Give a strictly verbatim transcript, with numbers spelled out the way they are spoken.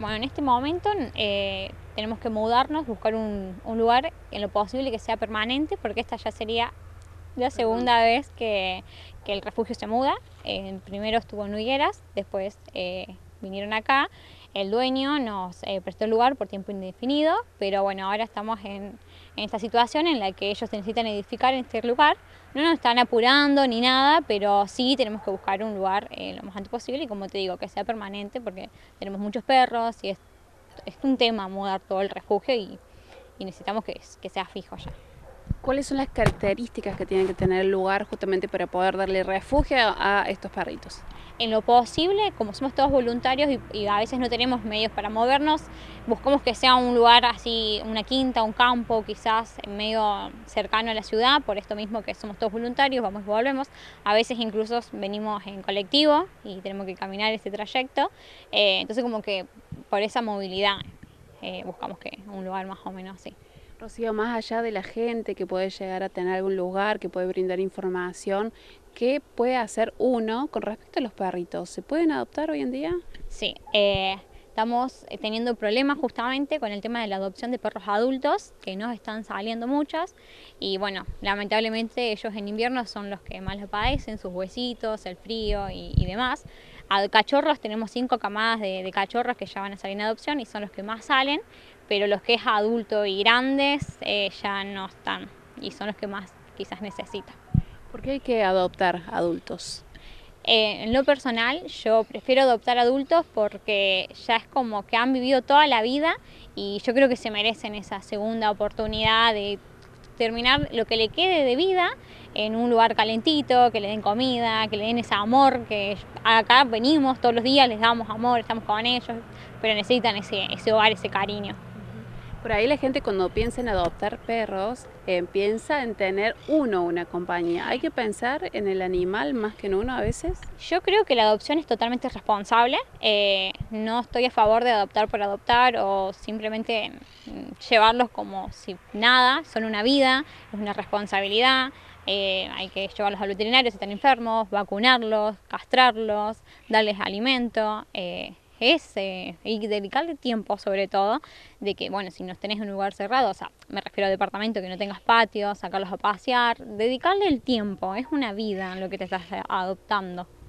Bueno, en este momento eh, tenemos que mudarnos, buscar un, un lugar en lo posible que sea permanente, porque esta ya sería la segunda Perdón. vez que, que el refugio se muda. Eh, primero estuvo en Higueras, después eh, vinieron acá. El dueño nos eh, prestó el lugar por tiempo indefinido, pero bueno, ahora estamos en, en esta situación en la que ellos necesitan edificar en este lugar. No nos están apurando ni nada, pero sí tenemos que buscar un lugar eh, lo más antes posible y, como te digo, que sea permanente, porque tenemos muchos perros y es, es un tema mudar todo el refugio y, y necesitamos que, que sea fijo ya. ¿Cuáles son las características que tiene que tener el lugar justamente para poder darle refugio a estos perritos? En lo posible, como somos todos voluntarios y, y a veces no tenemos medios para movernos, buscamos que sea un lugar así, una quinta, un campo, quizás medio cercano a la ciudad, por esto mismo que somos todos voluntarios, vamos y volvemos. A veces incluso venimos en colectivo y tenemos que caminar ese trayecto, eh, entonces como que por esa movilidad eh, buscamos que un lugar más o menos así. Rocío, más allá de la gente que puede llegar a tener algún lugar, que puede brindar información, ¿qué puede hacer uno con respecto a los perritos? ¿Se pueden adoptar hoy en día? Sí, eh, estamos teniendo problemas justamente con el tema de la adopción de perros adultos, que no están saliendo muchas, y bueno, lamentablemente ellos en invierno son los que más lo padecen, sus huesitos, el frío y, y demás. A cachorros tenemos cinco camadas de, de cachorros que ya van a salir en adopción y son los que más salen, pero los que es adulto y grandes eh, ya no están y son los que más quizás necesitan. ¿Por qué hay que adoptar adultos? Eh, en lo personal, yo prefiero adoptar adultos porque ya es como que han vivido toda la vida y yo creo que se merecen esa segunda oportunidad de terminar lo que le quede de vida en un lugar calentito, que le den comida, que le den ese amor, que acá venimos todos los días, les damos amor, estamos con ellos, pero necesitan ese, ese hogar, ese cariño. Por ahí la gente, cuando piensa en adoptar perros, eh, piensa en tener uno una compañía. ¿Hay que pensar en el animal más que en uno a veces? Yo creo que la adopción es totalmente responsable. Eh, no estoy a favor de adoptar por adoptar o simplemente llevarlos como si nada. Son una vida, es una responsabilidad. Eh, hay que llevarlos al veterinario si están enfermos, vacunarlos, castrarlos, darles alimento. Eh, es eh, y dedicarle tiempo, sobre todo, de que, bueno, si no tenés un lugar cerrado, o sea, me refiero a departamento que no tengas patio, sacarlos a pasear, dedicarle el tiempo, es una vida lo que te estás adoptando.